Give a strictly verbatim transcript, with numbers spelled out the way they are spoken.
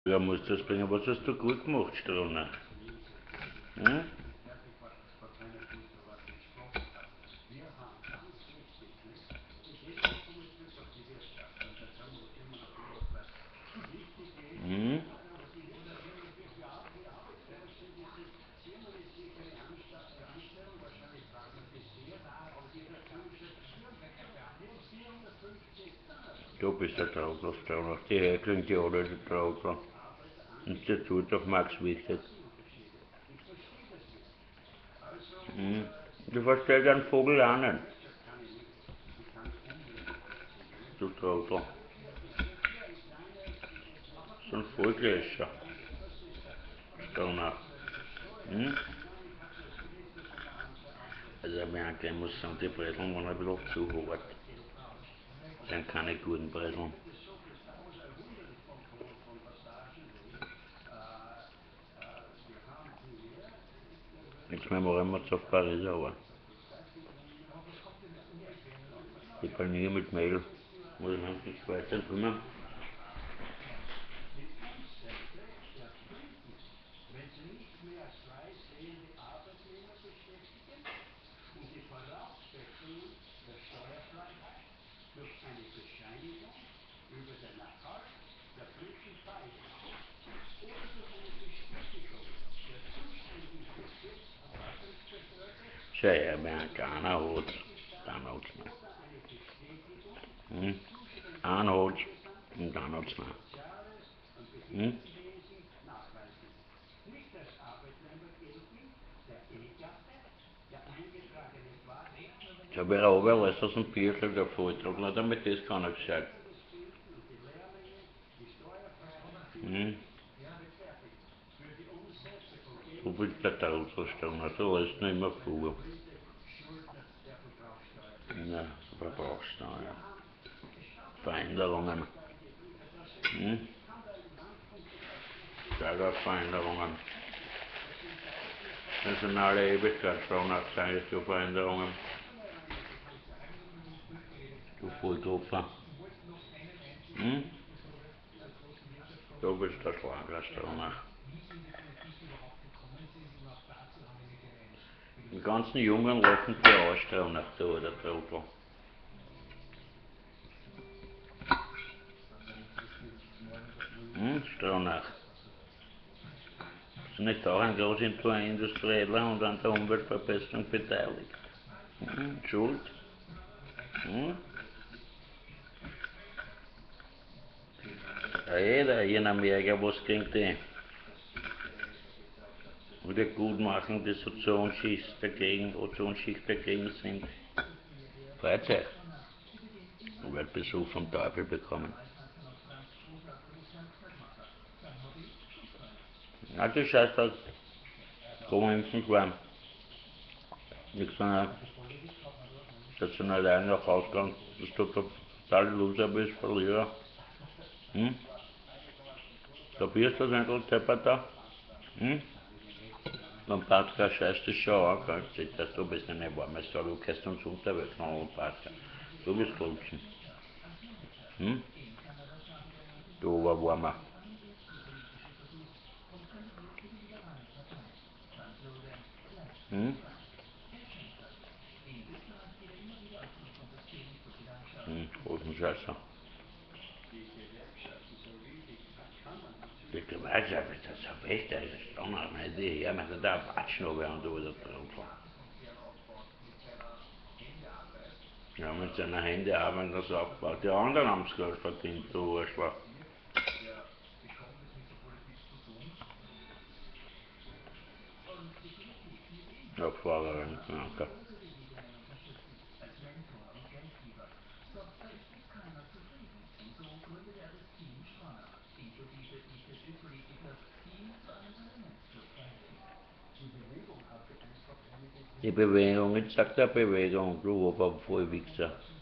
Ja, musst das bringen. Was hast du gut gemacht, Strona? Hm? Hm? Du bist der Traugler, Strona. Die Häkling, die alle der Traugler. Institut auf Max Wichtet. Hm? Du verstehst einen Vogel auch nicht. Du Traugler. So ein Vollgläscher. Strona. Hm? Also, Bianca, ich muss sagen, die Breseln waren ein bisschen zu hart. Das sind keine guten Breseln. Jetzt machen wir auf Paris, aber die Panier mit Mehl. Muss ich noch nicht weiter kümmern. Schau her, Bianca, einer hat's. Dann hat's nicht. Hm? Einen hat's und dann hat's nicht. Hm? Ich habe ja aber alles aus dem Bierchen der Vortrag, nur damit das kann er gescheit. Hm? Du bist der Trauzelstone, so ist nicht mehr vor. Ja, Verbrauchssteuer. Veränderungen. Hm? Steuerveränderungen. Nationale Ewigkeitssteuer, du Veränderungen. Du Volltropfer. Hm? Du bist der Schlagerstone. Die ganzen Jungen lachen für Ausstrahlung nach da, der Trottel. Hm, Stronach. Ist nicht auch ein großer Industrieller und an der Umweltverbesserung beteiligt? Hm, schuld? Hm? Ja, jeder hier in Amerika, was kriegt die? Und die Gutmachung, die Ozonschicht dagegen, Ozonschicht dagegen sind. Freizeit. Umweltbesuch vom Teufel bekommen. Na, das heißt, dass Rohrimpfen waren. Nichts mehr. Dass du allein nach Hause gehst, dass du total Loser bist, Verlierer. Hm? Kapierst du das ein Teppert da? Hm? Lampadka scheißt dich schon an, kannst du, dass du bist eine warme Sau, du kannst uns unterwegs nach Lampadka. Du bist Glutschen. Hm? Du Oberwarmer. Hm? Hm, Hosenscheißer. Die Gemeinschaft ist das so wichtig, das ist schon eine Idee. Ja, man kann da watschen, ob er und du da drauf. Ja, mit seinen Händen arbeiten das aufgebaut. Die anderen haben es Geld verdient, du Arschloch. Ja, Fahrerin, danke. Die Bewegung, jetzt sagt er Bewegung, du Obervollwichser.